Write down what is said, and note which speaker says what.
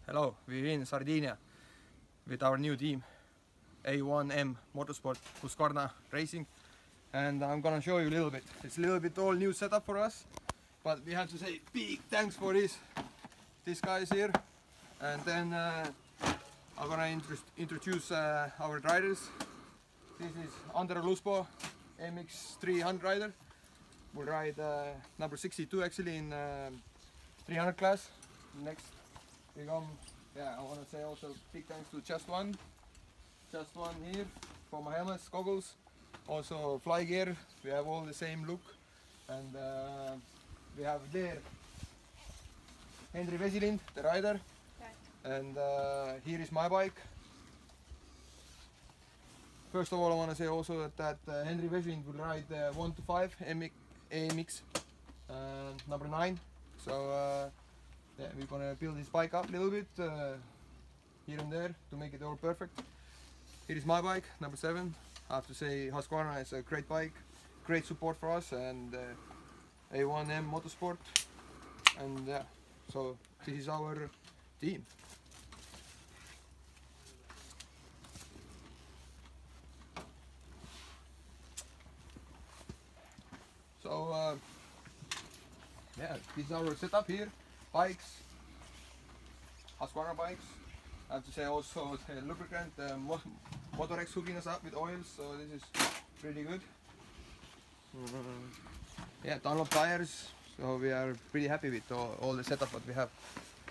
Speaker 1: Hello, we're in Sardinia with our new team, A1M Motorsport Husqvarna Racing, and I'm gonna show you a little bit. It's a little bit all new setup for us, but we have to say big thanks for these guys here. And then I'm gonna introduce our riders. This is Andero Luspo, MX300 rider. We'll ride number 62 actually in 300 class. Next we come, I want to say also big thanks to Just One here for my helmets, goggles, also fly gear. We have all the same look, and we have there Henri Vesilind, the rider, and here is my bike. First of all, I want to say also that Henri Vesilind will ride 1 to 5 AMX number 9. So yeah, we're gonna build this bike up a little bit here and there to make it all perfect. Here is my bike, number 7. I have to say Husqvarna is a great bike, great support for us, and A1M Motorsport, and yeah, so this is our team. So yeah, this is our setup here. Bikes, Husqvarna bikes. I have to say also the lubricant, Motorex hooking us up with oils, so this is pretty good. Yeah, Dunlop tires, so we are pretty happy with all the setup that we have.